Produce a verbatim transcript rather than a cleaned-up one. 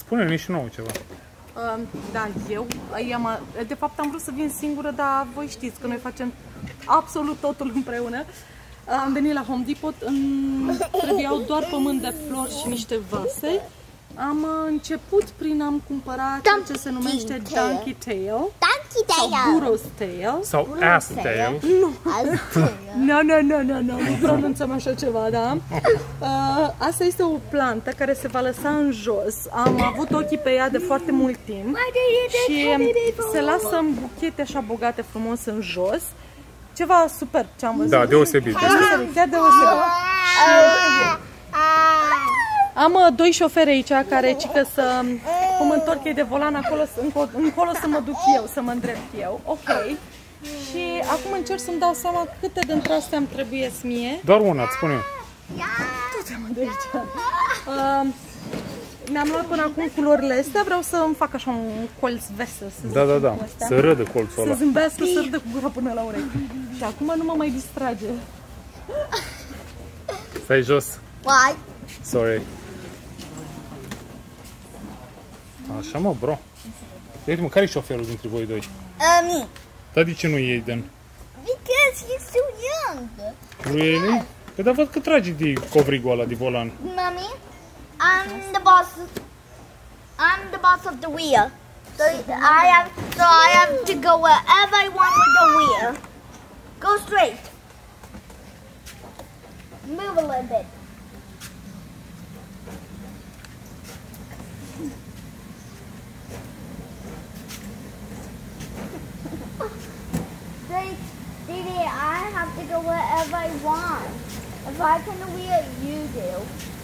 Spune-ne și nouă ceva. Uh, da, eu, am, de fapt am vrut să vin singură, dar voi știți că noi facem absolut totul împreună. Am venit la Home Depot, îmi trebuiau doar pământ de flori și niște vase. Am început prin a-mi cumpăra ceea ce se numește Donkey Tail. Donkey Sau Tail. Burro's Tail. Sau Ass Tail. Nu, nu, nu, nu, nu, nu pronunțăm așa ceva, da? Uh, asta este o plantă care se va lăsa în jos. Am avut ochii pe ea de foarte mult timp și se lasă în buchete așa bogate frumos în jos. Ceva super ce am văzut. Da, deosebit. Deosebit, chiar deosebit. Am uh, doi șoferi aici care cică să cum întorc ei de volan acolo, încolo, încolo să mă duc eu, să mă îndrept eu. Ok. Și acum încerc să-mi dau seama câte dintre astea îmi trebuie mie. Doar una, îți spun eu. Du-te mă de aici. Uh, Mi-am luat până acum culorile astea, vreau să îmi fac așa un colț vesel. Da, da, da, să râdă colțul ăla. Să zâmbească, să râdă cu gura până la urechi. Și acum nu mă mai distrage. Stai jos. Why? Sorry. Așa mă, bro. Uite-mă, care e șoferul dintre voi doi? Uh, me. Dar de ce nu e Aiden? Because he's too young. Really? Păi dar văd că trage de covrigul ăla de volan. Mommy, I'm the boss. I'm the boss of the wheel. So I have, so I have to go wherever I want with the wheel. Go straight. Move a little bit. Straight, Didi, I have to go wherever I want. If I can wheel, you do.